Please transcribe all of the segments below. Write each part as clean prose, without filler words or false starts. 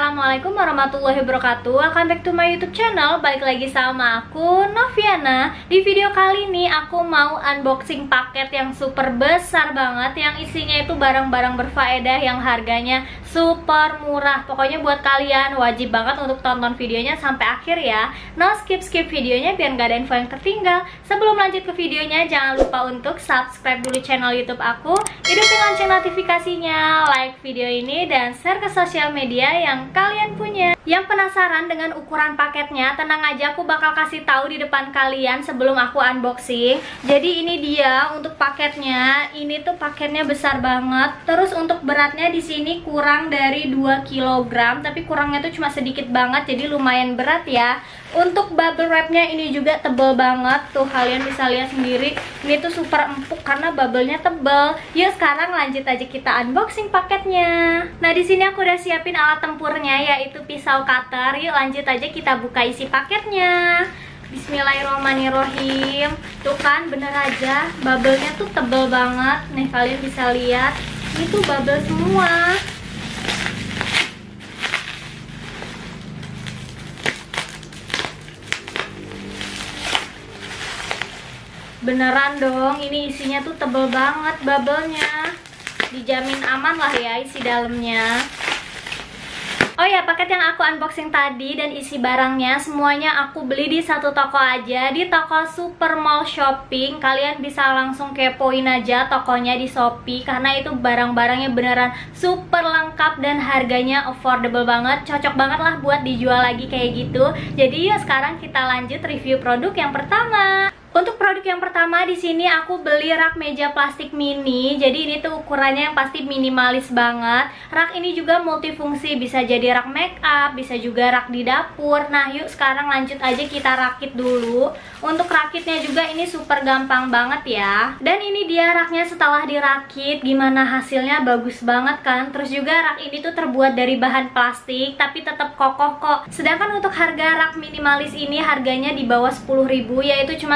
Assalamualaikum warahmatullahi wabarakatuh. Welcome back to my YouTube channel. Balik lagi sama aku, Noviana. Di video kali ini aku mau unboxing paket yang super besar banget, yang isinya itu barang-barang berfaedah yang harganya super murah. Pokoknya buat kalian wajib banget untuk tonton videonya sampai akhir ya. No skip videonya biar gak ada info yang tertinggal. Sebelum lanjut ke videonya, jangan lupa untuk subscribe dulu channel YouTube aku, hidupin lonceng notifikasinya, like video ini dan share ke sosial media yang kalian punya. Yang penasaran dengan ukuran paketnya, tenang aja, aku bakal kasih tahu di depan kalian sebelum aku unboxing. Jadi ini dia untuk paketnya. Ini tuh paketnya besar banget. Terus untuk beratnya di sini kurang dari 2 kg, tapi kurangnya tuh cuma sedikit banget, jadi lumayan berat ya. Untuk bubble wrapnya ini juga tebel banget. Tuh kalian bisa lihat sendiri, ini tuh super empuk karena bubble-nya tebel. Yuk sekarang lanjut aja kita unboxing paketnya. Nah di sini aku udah siapin alat tempurnya, yaitu pisau cutter. Yuk lanjut aja kita buka isi paketnya. Bismillahirrahmanirrahim. Tuh kan bener aja, bubble-nya tuh tebel banget. Nih kalian bisa lihat, ini tuh bubble semua. Beneran dong, ini isinya tuh tebel banget bubble-nya. Dijamin aman lah ya isi dalamnya. Oh ya, paket yang aku unboxing tadi dan isi barangnya semuanya aku beli di satu toko aja, di toko Super Mall Shopping. Kalian bisa langsung kepoin aja tokonya di Shopee, karena itu barang-barangnya beneran super lengkap dan harganya affordable banget. Cocok banget lah buat dijual lagi kayak gitu. Jadi yuk sekarang kita lanjut review produk yang pertama. Untuk produk yang pertama di sini aku beli rak meja plastik mini. Jadi ini tuh ukurannya yang pasti minimalis banget. Rak ini juga multifungsi, bisa jadi rak make up, bisa juga rak di dapur. Nah yuk sekarang lanjut aja kita rakit dulu. Untuk rakitnya juga ini super gampang banget ya. Dan ini dia raknya setelah dirakit. Gimana hasilnya, bagus banget kan. Terus juga rak ini tuh terbuat dari bahan plastik tapi tetap kokoh kok. Sedangkan untuk harga rak minimalis ini harganya di bawah 10.000, yaitu cuma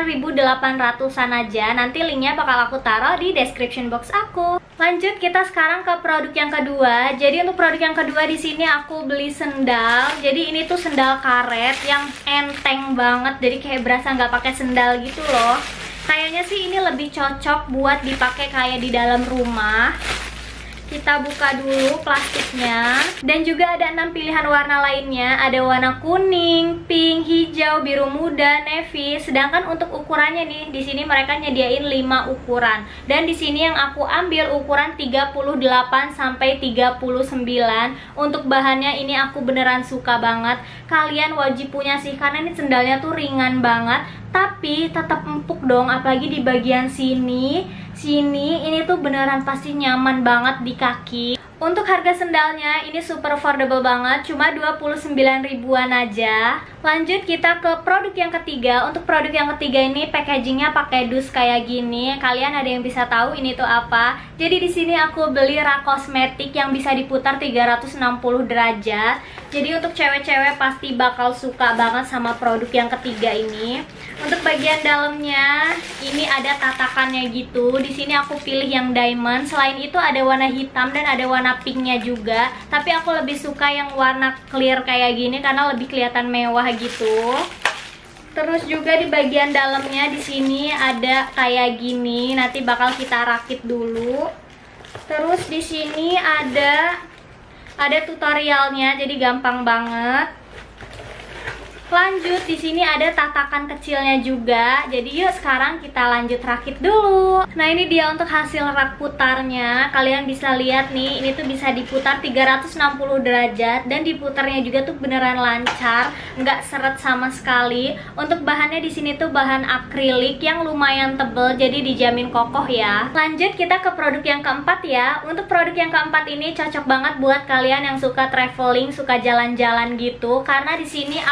9.800-an aja. Nanti linknya bakal aku taruh di description box aku. Lanjut kita sekarang ke produk yang kedua. Jadi untuk produk yang kedua di sini aku beli sendal. Jadi ini tuh sendal karet yang enteng banget. Jadi kayak berasa nggak pakai sendal gitu loh. Kayaknya sih ini lebih cocok buat dipakai kayak di dalam rumah. Kita buka dulu plastiknya. Dan juga ada 6 pilihan warna lainnya. Ada warna kuning, pink, hijau, biru muda, navy. Sedangkan untuk ukurannya nih, di sini mereka nyediain 5 ukuran. Dan di sini yang aku ambil ukuran 38 sampai 39. Untuk bahannya ini aku beneran suka banget. Kalian wajib punya sih, karena ini sendalnya tuh ringan banget, tapi tetap empuk dong, apalagi di bagian sini ini tuh beneran pasti nyaman banget di kaki. Untuk harga sendalnya ini super affordable banget, cuma 29 ribuan aja. Lanjut kita ke produk yang ketiga. Untuk produk yang ketiga ini packagingnya pakai dus kayak gini. Kalian ada yang bisa tahu ini tuh apa? Jadi di sini aku beli rak kosmetik yang bisa diputar 360 derajat. Jadi untuk cewek-cewek pasti bakal suka banget sama produk yang ketiga ini. Untuk bagian dalamnya ini ada tatakannya gitu. Di sini aku pilih yang diamond. Selain itu ada warna hitam dan ada warna pinknya juga. Tapi aku lebih suka yang warna clear kayak gini karena lebih kelihatan mewah gitu. Terus juga di bagian dalamnya di sini ada kayak gini. Nanti bakal kita rakit dulu. Terus di sini ada tutorialnya, jadi gampang banget. Lanjut di sini ada tatakan kecilnya juga. Jadi yuk sekarang kita lanjut rakit dulu. Nah ini dia untuk hasil rak putarnya. Kalian bisa lihat nih, ini tuh bisa diputar 360 derajat dan diputarnya juga tuh beneran lancar, nggak seret sama sekali. Untuk bahannya di sini tuh bahan akrilik yang lumayan tebel, jadi dijamin kokoh ya. Lanjut kita ke produk yang keempat ya. Untuk produk yang keempat ini cocok banget buat kalian yang suka traveling, suka jalan-jalan gitu. Karena di sini aku beli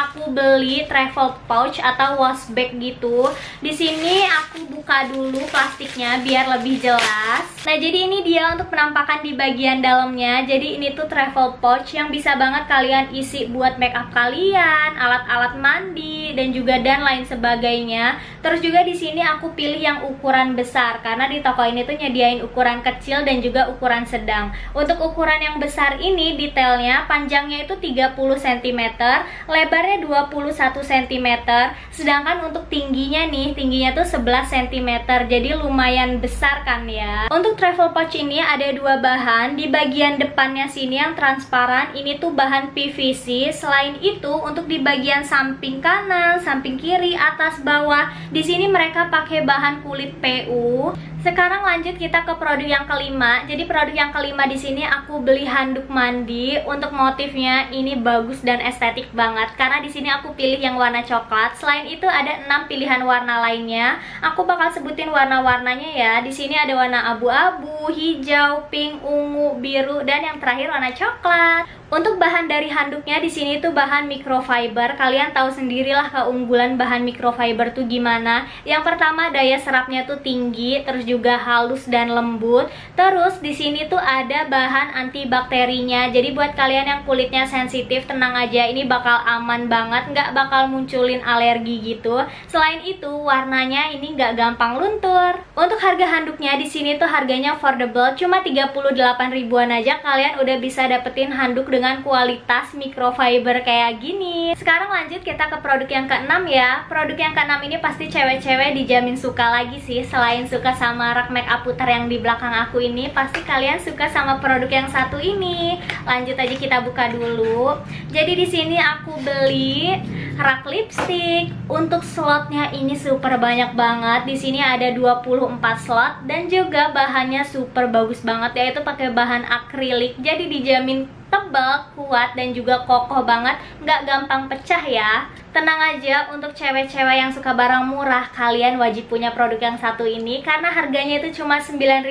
beli travel pouch atau wash bag gitu. Di sini aku buka dulu plastiknya biar lebih jelas. Nah, jadi ini dia untuk penampakan di bagian dalamnya. Jadi ini tuh travel pouch yang bisa banget kalian isi buat makeup kalian, alat-alat mandi dan juga dan lain sebagainya. Terus juga di sini aku pilih yang ukuran besar karena di toko ini tuh nyediain ukuran kecil dan juga ukuran sedang. Untuk ukuran yang besar ini detailnya panjangnya itu 30 cm, lebarnya 21 cm, sedangkan untuk tingginya nih, tingginya tuh 11 cm. Jadi lumayan besar kan ya. Untuk travel pouch ini ada dua bahan. Di bagian depannya sini yang transparan, ini tuh bahan PVC. Selain itu, untuk di bagian samping kanan, samping kiri, atas, bawah, di sini mereka pakai bahan kulit PU. Sekarang lanjut kita ke produk yang kelima. Jadi produk yang kelima di sini aku beli handuk mandi. Untuk motifnya ini bagus dan estetik banget karena di sini aku pilih yang warna coklat. Selain itu ada 6 pilihan warna lainnya. Aku bakal sebutin warna-warnanya ya. Di sini ada warna abu-abu, hijau, pink, ungu, biru, dan yang terakhir warna coklat. Untuk bahan dari handuknya di sini tuh bahan microfiber. Kalian tahu sendirilah keunggulan bahan microfiber tuh gimana. Yang pertama daya serapnya tuh tinggi, terus juga halus dan lembut. Terus di sini tuh ada bahan antibakterinya. Jadi buat kalian yang kulitnya sensitif, tenang aja, ini bakal aman banget, nggak bakal munculin alergi gitu. Selain itu warnanya ini nggak gampang luntur. Untuk harga handuknya di sini tuh harganya affordable, cuma 38 ribuan aja kalian udah bisa dapetin handuk dengan kualitas microfiber kayak gini. Sekarang lanjut kita ke produk yang keenam ya. Produk yang keenam ini pasti cewek-cewek dijamin suka lagi sih. Selain suka sama rak makeup putar yang di belakang aku ini, pasti kalian suka sama produk yang satu ini. Lanjut aja kita buka dulu. Jadi di sini aku beli rak lipstick. Untuk slotnya ini super banyak banget. Di sini ada 24 slot dan juga bahannya super bagus banget, yaitu pakai bahan akrilik. Jadi dijamin tebal, kuat, dan juga kokoh banget, nggak gampang pecah ya. Tenang aja, untuk cewek-cewek yang suka barang murah, kalian wajib punya produk yang satu ini karena harganya itu cuma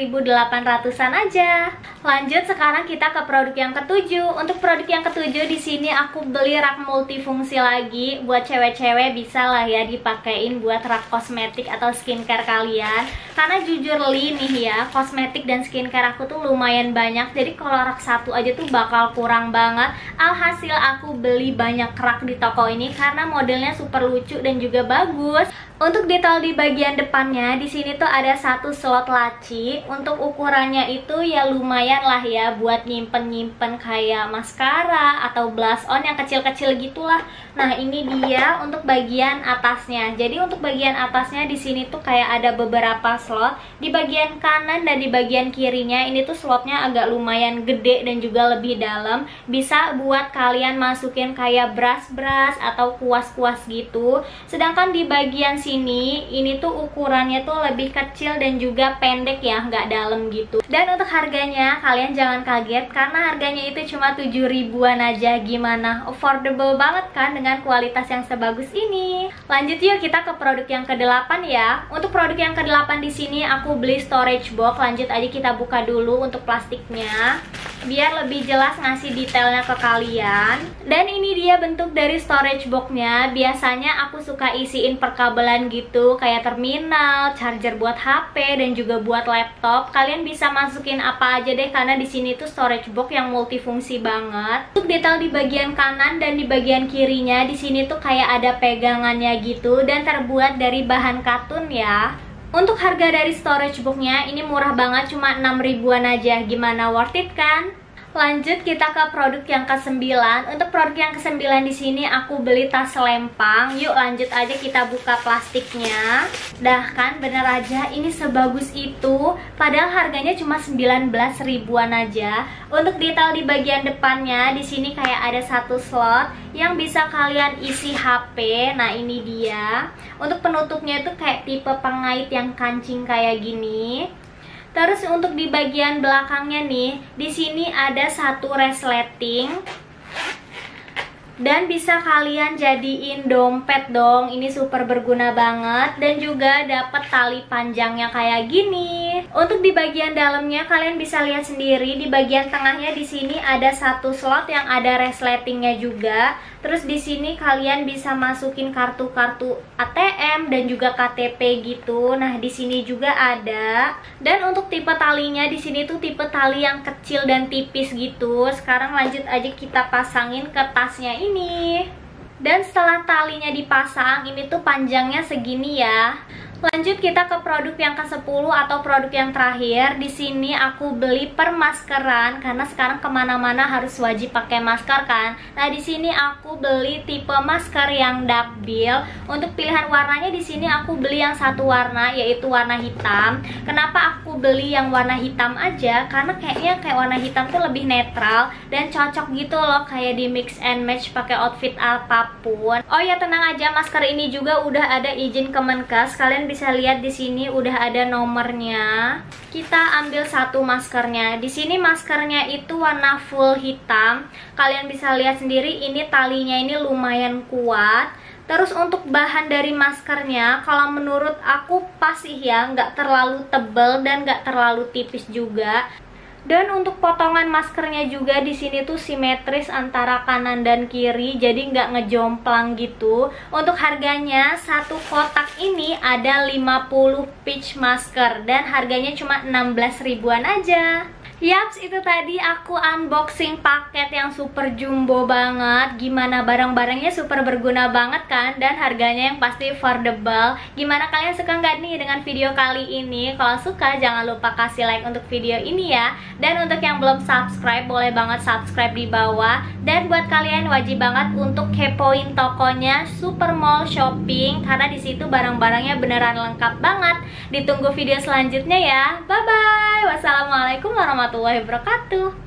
9.800-an aja. Lanjut sekarang kita ke produk yang ketujuh. Untuk produk yang ketujuh di sini aku beli rak multifungsi lagi. Buat cewek-cewek bisa lah ya dipakein buat rak kosmetik atau skincare kalian. Karena jujur li nih ya, kosmetik dan skincare aku tuh lumayan banyak. Jadi kalau rak satu aja tuh bakal kurang banget. Alhasil aku beli banyak rak di toko ini karena modelnya super lucu dan juga bagus. Untuk detail di bagian depannya di sini tuh ada satu slot laci. Untuk ukurannya itu ya lumayan lah ya buat nyimpen-nyimpen kayak maskara atau blush on yang kecil-kecil gitulah. Nah, ini dia untuk bagian atasnya. Jadi untuk bagian atasnya di sini tuh kayak ada beberapa slot. Di bagian kanan dan di bagian kirinya ini tuh slotnya agak lumayan gede dan juga lebih dalam. Bisa buat kalian masukin kayak brush-brush atau kuas-kuas gitu. Sedangkan di bagian sini ini tuh ukurannya tuh lebih kecil dan juga pendek ya, nggak dalam gitu. Dan untuk harganya kalian jangan kaget karena harganya itu cuma 7 ribuan aja. Gimana? Affordable banget kan dengan kualitas yang sebagus ini. Lanjut yuk kita ke produk yang ke-8 ya. Untuk produk yang ke-8 di sini aku beli storage box. Lanjut aja kita buka dulu untuk plastiknya biar lebih jelas ngasih detailnya ke kalian. Dan ini dia bentuk dari storage boxnya. Biasanya aku suka isiin perkabelan gitu, kayak terminal, charger buat HP, dan juga buat laptop. Kalian bisa masukin apa aja deh karena di sini tuh storage box yang multifungsi banget. Untuk detail di bagian kanan dan di bagian kirinya di sini tuh kayak ada pegangannya gitu dan terbuat dari bahan katun ya. Untuk harga dari storage boxnya ini murah banget, cuma 6 ribuan aja. Gimana, worth it kan? Lanjut kita ke produk yang ke-9. Untuk produk yang ke-9 di sini aku beli tas lempang. Yuk lanjut aja kita buka plastiknya. Dah kan, bener aja ini sebagus itu. Padahal harganya cuma 19 ribuan aja. Untuk detail di bagian depannya di sini kayak ada satu slot yang bisa kalian isi HP. Nah, ini dia. Untuk penutupnya itu kayak tipe pengait yang kancing kayak gini. Terus untuk di bagian belakangnya nih, di sini ada satu resleting. Dan bisa kalian jadiin dompet dong. Ini super berguna banget. Dan juga dapat tali panjangnya kayak gini. Untuk di bagian dalamnya kalian bisa lihat sendiri, di bagian tengahnya di sini ada satu slot yang ada resletingnya juga. Terus di sini kalian bisa masukin kartu-kartu ATM dan juga KTP gitu. Nah, di sini juga ada. Dan untuk tipe talinya di sini tuh tipe tali yang kecil dan tipis gitu. Sekarang lanjut aja kita pasangin ke tasnya ini. Dan setelah talinya dipasang, ini tuh panjangnya segini ya. Lanjut kita ke produk yang ke-10 atau produk yang terakhir. Di sini aku beli permaskeran karena sekarang kemana-mana harus wajib pakai masker kan. Nah, di sini aku beli tipe masker yang dakbil. Untuk pilihan warnanya di sini aku beli yang satu warna, yaitu warna hitam. Kenapa aku beli yang warna hitam aja? Karena kayaknya kayak warna hitam tuh lebih netral dan cocok gitu loh, kayak di mix and match pakai outfit apapun. Oh ya, tenang aja, masker ini juga udah ada izin Kemenkes. Kalian bisa lihat di sini udah ada nomornya. Kita ambil satu maskernya. Di sini maskernya itu warna full hitam. Kalian bisa lihat sendiri, ini talinya ini lumayan kuat. Terus untuk bahan dari maskernya, kalau menurut aku pas sih ya, nggak terlalu tebal dan nggak terlalu tipis juga. Dan untuk potongan maskernya juga di sini tuh simetris antara kanan dan kiri, jadi nggak ngejomplang gitu. Untuk harganya, satu kotak ini ada 50 piece masker dan harganya cuma 16 ribuan aja. Yaps, itu tadi aku unboxing paket yang super jumbo banget. Gimana, barang-barangnya super berguna banget kan? Dan harganya yang pasti affordable. Gimana, kalian suka nggak nih dengan video kali ini? Kalau suka, jangan lupa kasih like untuk video ini ya. Dan untuk yang belum subscribe, boleh banget subscribe di bawah. Dan buat kalian wajib banget untuk kepoin tokonya Super Mall Shopping, karena di situ barang-barangnya beneran lengkap banget. Ditunggu video selanjutnya ya. Bye-bye. Wassalamualaikum warahmatullahi wabarakatuh.